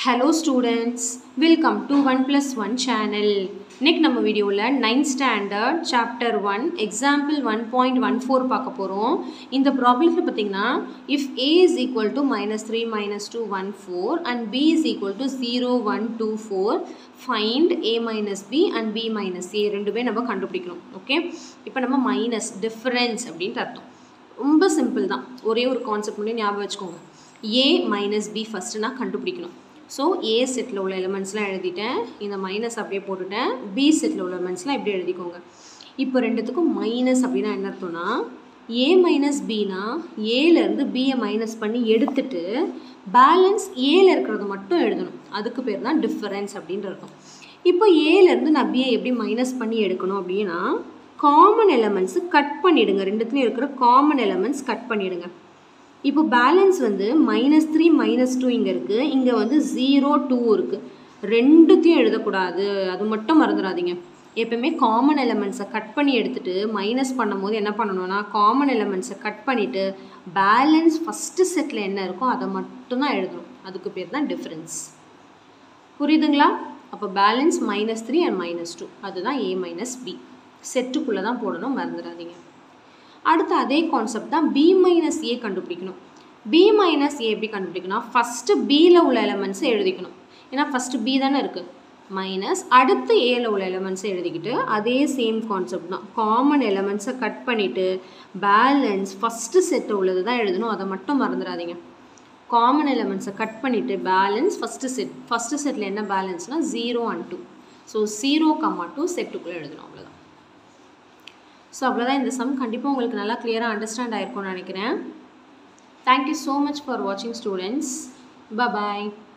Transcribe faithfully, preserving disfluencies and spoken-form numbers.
Hello students, welcome to one plus one channel. இன்னைக்கு நம்ம வீடியோல ninth standard chapter one example one point one four பார்க்க போறோம். இந்த ப்ராப்ளம்ல பாத்தீங்கன்னா if a is equal to minus three minus two one four and b is equal to zero one two four, find a minus b and b minus a ரெண்டுமே நம்ம கண்டுபிடிக்கணும். Okay? இப்போ நம்ம minus difference அப்படினு அர்த்தம். ரொம்ப simple தான். ஒரே ஒரு கான்செப்ட் மட்டும் ஞாபகம் வச்சுக்கோங்க. a minus b first நான் கண்டுபிடிக்கணும். So A செட்ல உள்ள எலிமெண்ட்ஸ்லாம் எழுதிட்டேன். இந்த மைனஸ் அப்படியே போட்டுட்டேன். B செட்ல உள்ள எலிமெண்ட்ஸ்லாம் இப்படி எழுதிக்கோங்க. இப்போ ரெண்டுத்துக்கும் மைனஸ் அப்படினா என்ன அர்த்தம்னா A minus B னா A ல இருந்து B ஐ மைனஸ் பண்ணி எடுத்துட்டு பேலன்ஸ் A ல இருக்குறது மட்டும் எழுதணும். அதுக்கு பேர் தான் டிஃபரன்ஸ் அப்படின்ற அர்த்தம். இப்போ A ல இருந்து நான் B ஐ எப்படி மைனஸ் பண்ணி எடுக்கணும் அப்படினா காமன் எலிமெண்ட்ஸ் கட் பண்ணிடுங்க. ரெண்டுத்துலயும் இருக்கிற காமன் எலிமெண்ட்ஸ் கட் பண்ணிடுங்க. இப்போ பேலன்ஸ் வந்து minus three minus two இங்க இருக்கு. இங்க வந்து zero two இருக்கு. ரெண்டுத்தையும் எழுதக்கூடாது. அது மட்டும் மறந்துடாதீங்க. எப்பவுமே காமன் எலிமெண்ட்ஸை கட் பண்ணி எடுத்துட்டு மைனஸ் பண்ணும்போது என்ன பண்ணணும்னா காமன் எலிமெண்ட்ஸை கட் பண்ணிட்டு பேலன்ஸ் ஃபர்ஸ்ட் செட்ல என்ன இருக்கோ அதை மட்டும் தான் எழுதணும். அதுக்கு பேர் தான் டிஃபரன்ஸ். புரியுதுங்களா? அப்போ balance minus three and minus two அதுதான் A minus B. செட்டுக்குள்ள தான் போடணும், மறந்துடாதீங்க. அடுத்து அதே கான்செப்ட் தான் B minus A கண்டுபிடிக்கணும். B minus A எப்படி கண்டுபிடிக்கணும்? ஃபர்ஸ்ட் B ல உள்ள எலிமெண்ட்ஸ் எழுதிக்கணும். ஏன்னா ஃபர்ஸ்ட் B தானே இருக்கு. மைனஸ் அடுத்து A ல உள்ள எலிமெண்ட்ஸ் எழுதிக்கிட்டு அதே சேம் கான்செப்ட் தான். காமன் எலிமெண்ட்ஸை கட் பண்ணிட்டு பேலன்ஸ் ஃபர்ஸ்ட் செட் உள்ளது தான் எழுதணும். அதை மட்டும் மறந்துடாதீங்க. காமன் எலிமெண்ட்ஸை கட் பண்ணிட்டு பேலன்ஸ் ஃபர்ஸ்ட் செட். ஃபர்ஸ்ட் செட்ல என்ன பேலன்ஸ்னா zero and two. So zero comma two செட்டுக்குள்ளே எழுதணும். அவ்வளோதான். ஸோ அவ்வளோதான் இந்த சம். கண்டிப்பாக உங்களுக்கு நல்லா கிளியராக அண்டர்ஸ்டாண்ட் ஆகிருக்கும்னு நினைக்கிறேன். தேங்க்யூ ஸோ மச் ஃபார் வாட்சிங் ஸ்டூடெண்ட்ஸ். பை பாய்.